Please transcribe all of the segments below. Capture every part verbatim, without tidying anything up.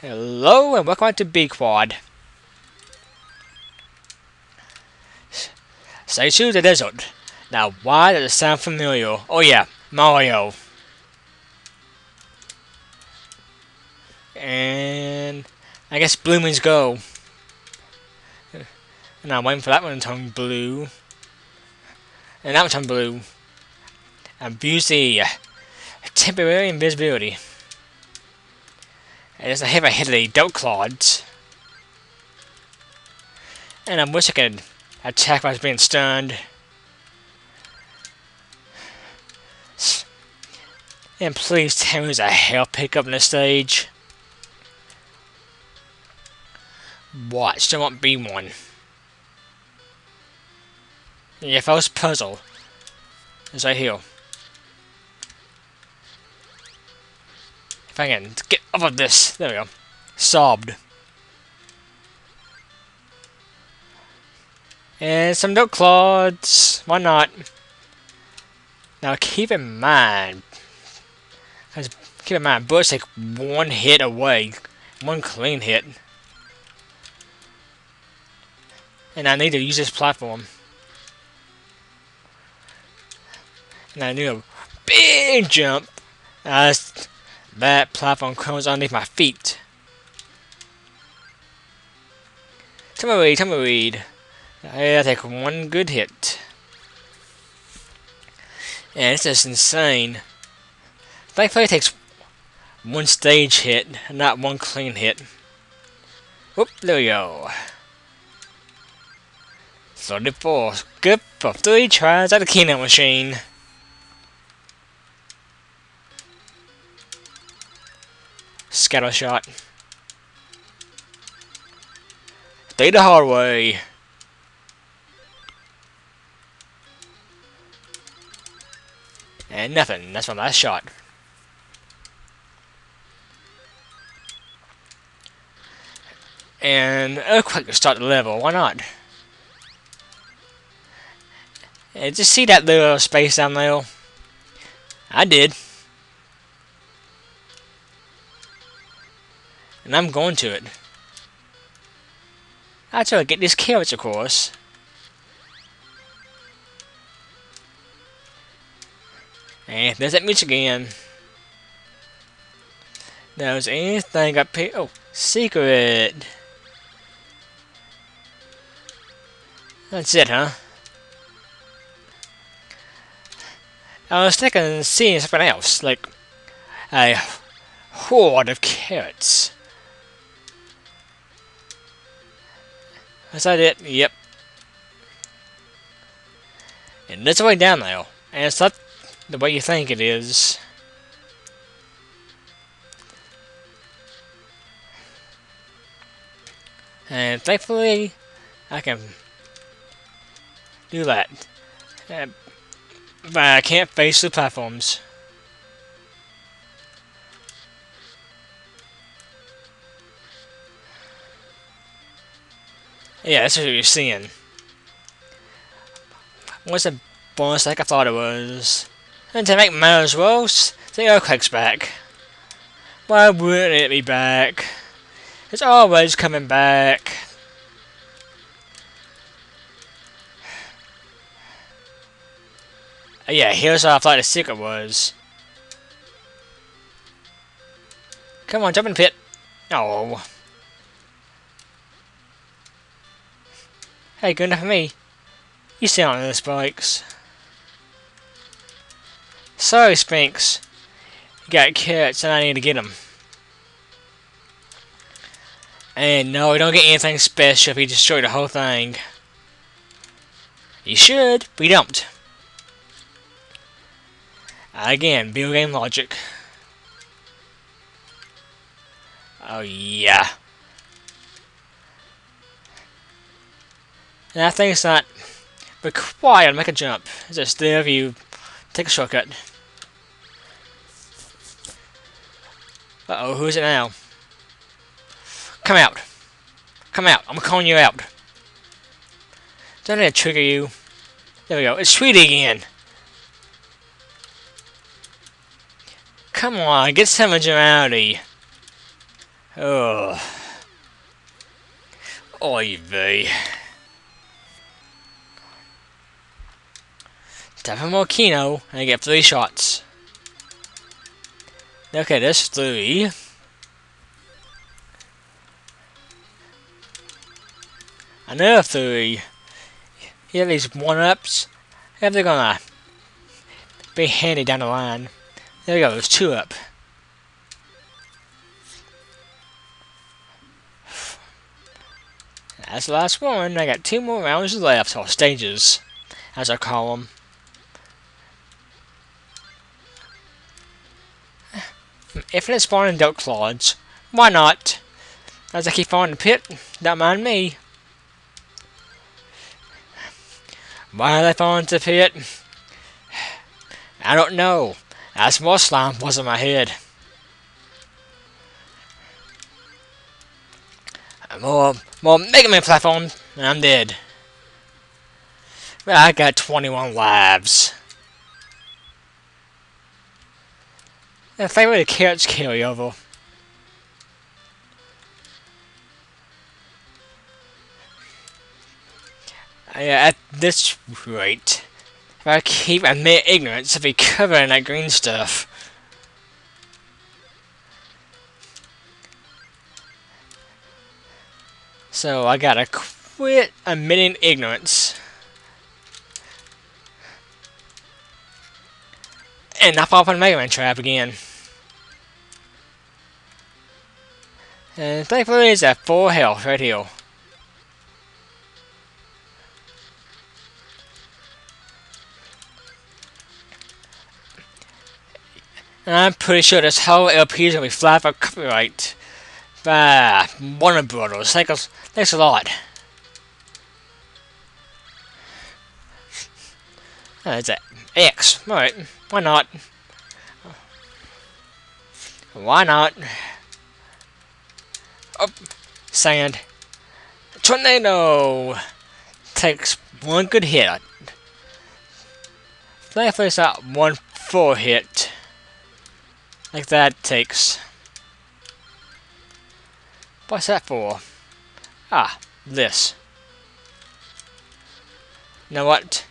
Hello and welcome back to B-Quad. Say to the desert. Now why does it sound familiar? Oh yeah, Mario. And I guess blue means go. And I'm waiting for that one to turn blue. And that one to turn blue. Abuse the temporary invisibility. And it's a heavy hit of the Dope Clods. And I wish I could attack while I was being stunned. And please tell me there's a health pickup in this stage. Watch, there won't be one. Yeah, if I was puzzle, it's right here. If I can get off of this, there we go. Sobbed. And some Dope Clods. Why not? Now keep in mind, cause keep in mind, bullets take one hit away, one clean hit, and I need to use this platform. And I need a big jump as that platform comes underneath my feet. Tumbleweed, tumbleweed. I take one good hit. And it's just insane. Thankfully it takes one stage hit, not one clean hit. Whoop, there we go. thirty-four. Good for three tries at the Keynote machine. Scatter shot. Stay the hard way. And nothing. That's my last shot. And Earthquake to start the level. Why not? And just see that little space down there? I did. And I'm going to it. I try to get these carrots, of course. And there's that music again. There's anything up here. Oh, secret. That's it, huh? I was thinking of seeing something else, like a horde of carrots. Is that it? Yep. And it's way down there. And it's not the way you think it is. And thankfully, I can do that. Uh, but I can't face the platforms. Yeah, that's what you're seeing. What's a bonus like I thought it was? And to make matters worse, the Earthquake's back. Why wouldn't it be back? It's always coming back. Yeah, here's how I thought the secret was. Come on, jump in the pit. Oh. Hey, good enough for me. You sit on those spikes. Sorry, Spinks. You got carrots and I need to get them. And no, we don't get anything special if you destroy the whole thing. You should, but you don't. Again, video game logic. Oh yeah. And I think it's not required to make a jump. It's just there if you take a shortcut. Uh oh, who is it now? Come out. Come out. I'm calling you out. Don't let it trigger you. There we go. It's Sweetie again. Come on, get some originality. Oh. Oy vey. Tap more Kino, and I get three shots. Okay, there's three. Another three. Here these one-ups. If they're gonna be handy down the line. There we go, there's two up. That's the last one. I got two more rounds left, or stages, as I call them. Infinite spawning Duck Claws. Why not? As I keep finding the pit, don't mind me. Why are they falling into the pit? I don't know. That's more slime was in my head. More, more Mega Man platform, and I'm dead. But I got twenty-one lives. I think the carrots carry over. Yeah, at this rate, if I keep admit ignorance, I'll be covered in that green stuff. So I gotta quit admitting ignorance. And not fall up on the Mega Man trap again. And thankfully it's at full health right here. And I'm pretty sure this whole L P is gonna be flat for copyright by Warner Brothers. Thanks, thanks a lot. Oh, it's an X. Alright, why not? Why not? Oh, sand. Tornado! Takes one good hit. Thankfully it's not one full hit. Like that takes. What's that for? Ah, this. You know what?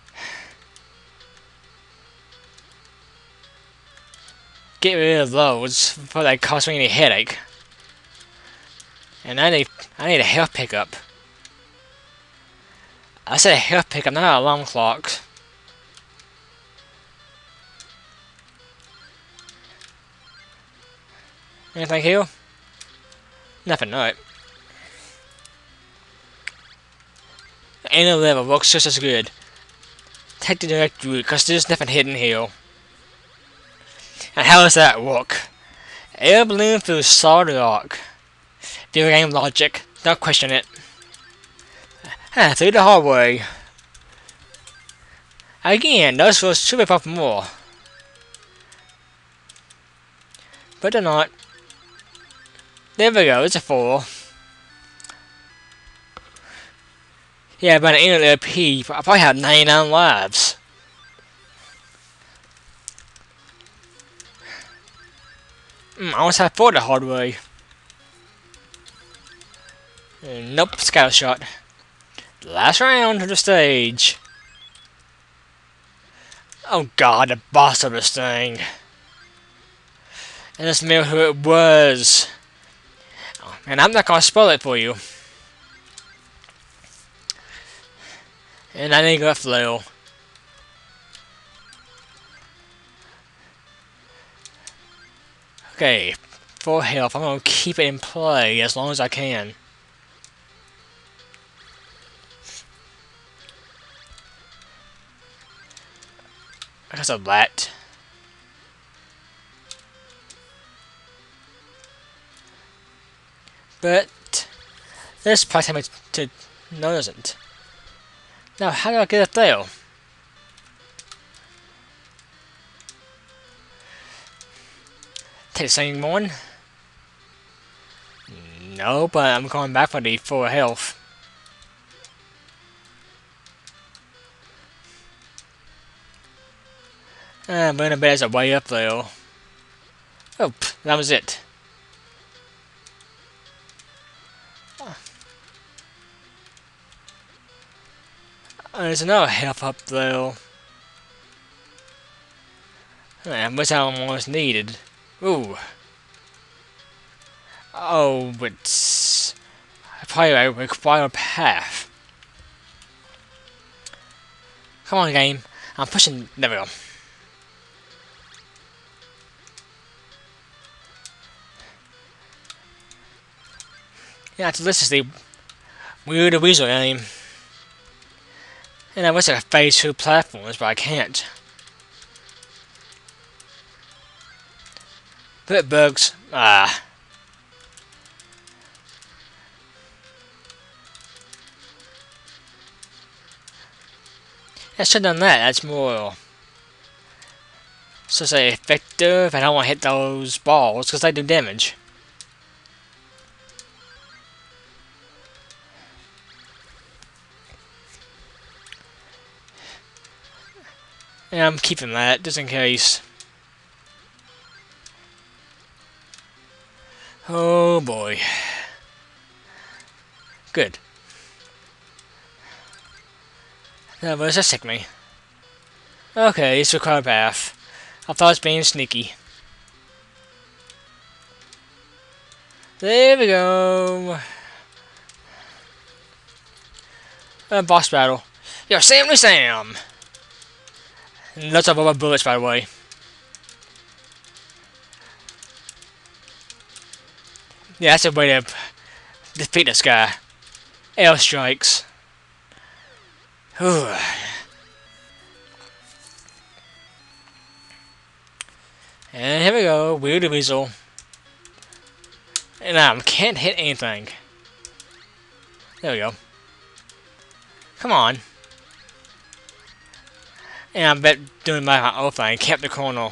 Get rid of those before they cause me any headache. And I need I need a health pickup. I said a health pickup, not an alarm clock. Anything here? Nothing, alright. Any level works just as good. Take the direct route, because there's nothing hidden here. And how does that work? Air balloon through solid rock. Video game logic, don't question it. Ah, through the hallway. Again, those was should be pop more. But they're not. There we go, it's a four. Yeah, but an L P, I probably had ninety-nine lives. Mm, I almost had four the hard way. Uh, nope, scatter shot. Last round of the stage. Oh god, the boss of this thing. And let's remember who it was. And I'm not gonna spoil it for you. And I need to go flail. Okay, full health. I'm gonna keep it in play as long as I can. That's a bat. But this probably time to no, it doesn't. Now, how do I get a flail? Take the same one. No, but I'm going back for the full health. Ah, but I bet it's a way up though. Oh, that was it. Uh, there's another health up there. Man, which I almost needed. Ooh. Oh, but I probably require a path. Come on, game. I'm pushing. There we go. Yeah, this is the Weird Weasel game. And I wish I could phase through platforms, but I can't. Bit bugs. Ah. I should have done that. That's more. So say effective. I don't want to hit those balls because they do damage. And I'm keeping that just in case. Oh boy. Good. That was a sick me. Okay, it's required path. I thought it was being sneaky. There we go. Uh, boss battle. Yo, Samly Sam! Lots of other bullets, by the way. Yeah, that's a way to defeat this guy. Air strikes. Whew. And here we go, Weird Weasel. And I can't hit anything. There we go. Come on. And I bet doing my own thing kept the corner.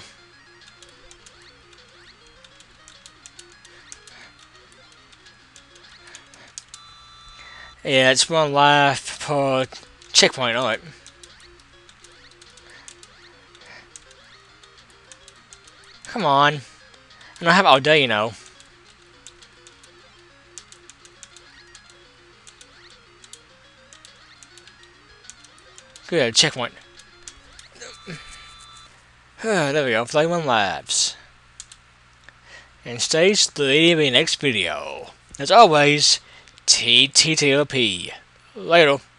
Yeah, it's one life per checkpoint, alright. Come on. I don't have it all day, you know. Good, checkpoint. There we go, Flame One Labs. And stage three of the next video. As always, T T T O P. Later.